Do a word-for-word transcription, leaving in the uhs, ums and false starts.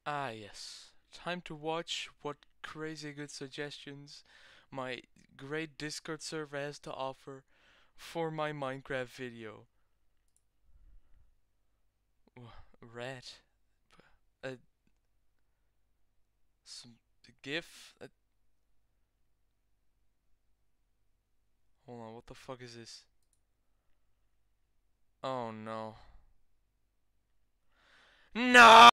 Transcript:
Ah, yes. Time to watch what crazy good suggestions my great Discord server has to offer for my Minecraft video. W- Rat. Uh, some GIF. Uh, hold on, what the fuck is this? Oh no. No!